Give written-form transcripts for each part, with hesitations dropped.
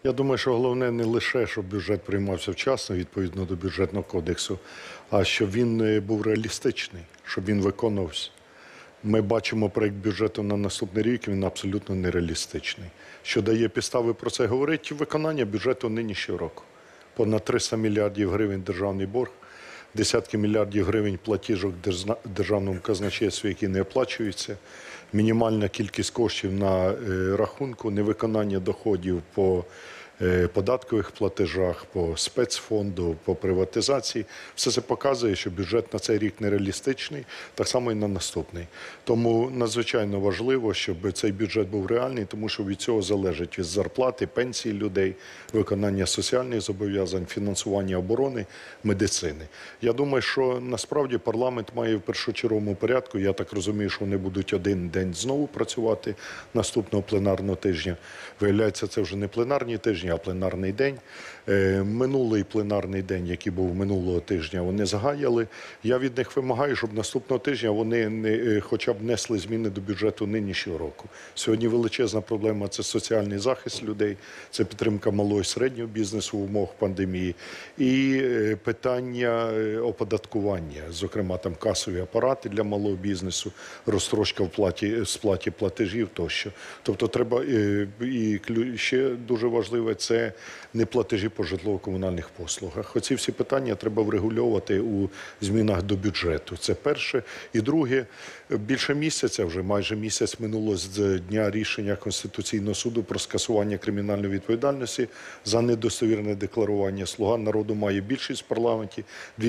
Я думаю, що головне не лише, щоб бюджет приймався вчасно, відповідно до бюджетного кодексу, а щоб він був реалістичний, щоб він виконувався. Ми бачимо проєкт бюджету на наступний рік, він абсолютно нереалістичний. Що дає підстави про це говорити? Виконання бюджету нинішнього року. Понад 300 мільярдів гривень державний борг, десятки мільярдів гривень платіжок державному казначейству, які не оплачуються, мінімальна кількість коштів на рахунку, невиконання доходів по податкових платежах, по спецфонду, по приватизації. Все це показує, що бюджет на цей рік нереалістичний, так само і на наступний. Тому надзвичайно важливо, щоб цей бюджет був реальний, тому що від цього залежить від зарплати, пенсії людей, виконання соціальних зобов'язань, фінансування оборони, медицини. Я думаю, що насправді парламент має в першочерговому порядку, я так розумію, що вони будуть один день знову працювати наступного пленарного тижня. Виявляється, це вже не пленарні тижні, а пленарний день. Минулий пленарний день, який був минулого тижня, вони загаяли. Я від них вимагаю, щоб наступного тижня вони хоча б внесли зміни до бюджету нинішнього року. Сьогодні величезна проблема – це соціальний захист людей, це підтримка малого і середнього бізнесу в умовах пандемії і питання оподаткування, зокрема там касові апарати для малого бізнесу, розстрочка в сплаті платежів тощо. Тобто треба, і ще дуже важливе, це не платежі по житлово-комунальних послугах. Оці всі питання треба врегульовувати у змінах до бюджету. Це перше. І друге, більше місяця, вже майже місяць минуло з дня рішення Конституційного суду про скасування кримінальної відповідальності за недостовірне декларування. «Слуга народу» має більшість в парламенті,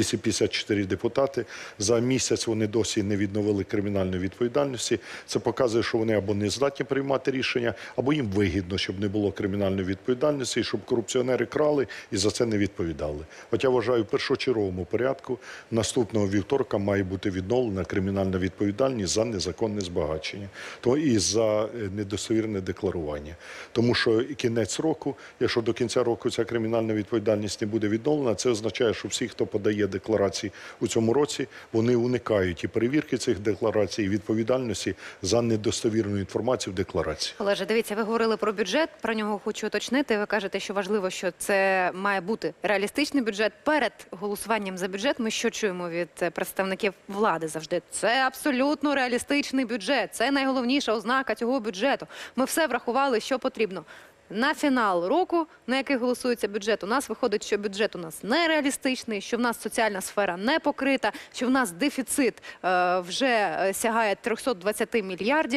254 депутати. За місяць вони досі не відновили кримінальної відповідальності. Це показує, що вони або не здатні приймати рішення, або їм вигідно, щоб не було кримінальної відповідальності, і щоб корупціонери крали і за це не відповідали. Хоча, вважаю, в першочерговому порядку наступного вівторка має бути відновлена кримінальна відповідальність за незаконне збагачення і за недостовірне декларування. Тому що кінець року, якщо до кінця року ця кримінальна відповідальність не буде відновлена, це означає, що всі, хто подає декларації у цьому році, вони уникають і перевірки цих декларацій, і відповідальності за недостовірну інформацію в декларації. Олеже, дивіться, ви говорили про бюджет, про нього хочу уточнити. Ви кажете, що важливо, що це має бути реалістичний бюджет. Перед голосуванням за бюджет ми що чуємо від представників влади завжди? Це абсолютно реалістичний бюджет, це найголовніша ознака цього бюджету. Ми все врахували, що потрібно. На фінал року, на який голосується бюджет, у нас виходить, що бюджет у нас нереалістичний, що в нас соціальна сфера не покрита, що в нас дефіцит вже сягає 320 мільярдів,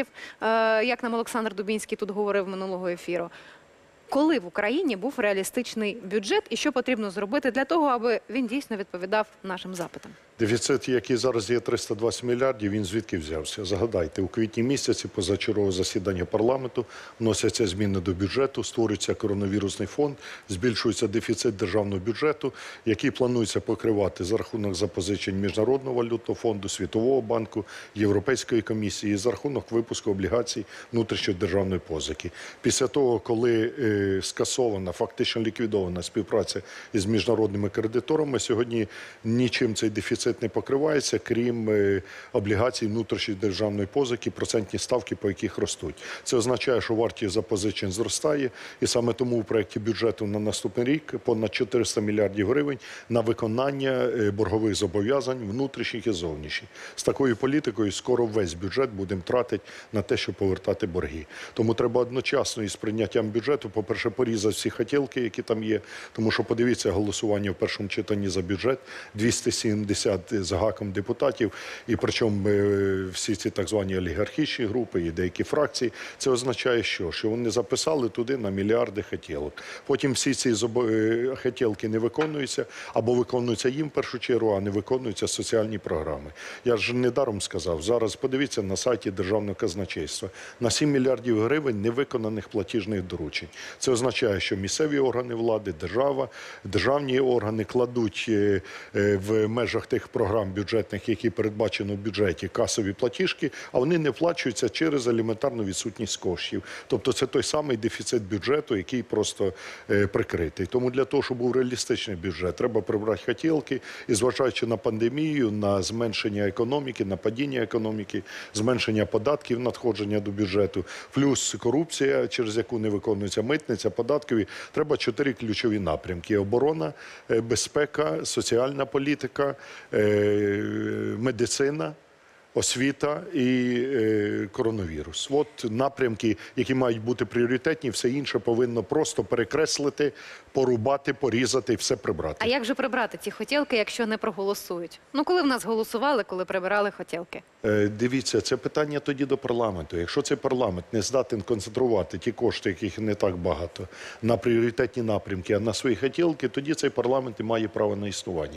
як нам Олександр Дубінський тут говорив минулого ефіру. Коли в Україні був реалістичний бюджет і що потрібно зробити для того, аби він дійсно відповідав нашим запитам? Дефіцит, який зараз є 320 мільярдів, він звідки взявся? Загадайте, у квітні місяці позачергового засідання парламенту вносяться зміни до бюджету, створюється коронавірусний фонд, збільшується дефіцит державного бюджету, який планується покривати за рахунок запозичень Міжнародного валютного фонду, Світового банку, Європейської комісії і за рахунок випуску облігацій внутрішньодержавної позики. Після того, коли скасована, фактично ліквідована співпраця із міжнародними кредиторами, сьогодні нічим цей дефіцит не покривається, крім облігацій внутрішньої державної позики, процентні ставки по яких ростуть. Це означає, що вартість запозичень зростає, і саме тому в проєкті бюджету на наступний рік понад 400 мільярдів гривень на виконання боргових зобов'язань внутрішніх і зовнішніх. З такою політикою скоро весь бюджет будемо тратити на те, щоб повертати борги. Тому треба одночасно із прийняттям бюджету, по-перше, порізати всі хотілки, які там є, тому що подивіться голосування в першому читанні за бюджет, 270 з гаком депутатів, і причому всі ці так звані олігархічні групи і деякі фракції, це означає що? Що вони записали туди на мільярди хотілок. Потім всі ці хотілки не виконуються, або виконуються їм в першу чергу, а не виконуються соціальні програми. Я ж недаром сказав, зараз подивіться на сайті Державного казначейства, на 7 мільярдів гривень невиконаних платіжних доручень. Це означає, що місцеві органи влади, держава, державні органи кладуть в межах тих тих програм бюджетних, які передбачено в бюджеті, касові платіжки, а вони не вплачуються через елементарну відсутність коштів. Тобто це той самий дефіцит бюджету, який просто прикритий. Тому для того, щоб був реалістичний бюджет, треба прибрати хотілки і, зважаючи на пандемію, на зменшення економіки, на падіння економіки, зменшення податків, надходження до бюджету, плюс корупція, через яку не виконується митниця, податкові, треба 4 ключові напрямки: оборона, безпека, соціальна політика, медицина, освіта і коронавірус. От напрямки, які мають бути пріоритетні, все інше повинно просто перекреслити, порубати, порізати і все прибрати. А як же прибрати ці хотілки, якщо не проголосують? Ну, коли в нас голосували, коли прибирали хотілки? Дивіться, це питання тоді до парламенту. Якщо цей парламент не здатен концентрувати ті кошти, яких не так багато, на пріоритетні напрямки, а на свої хотілки, тоді цей парламент і має право на існування.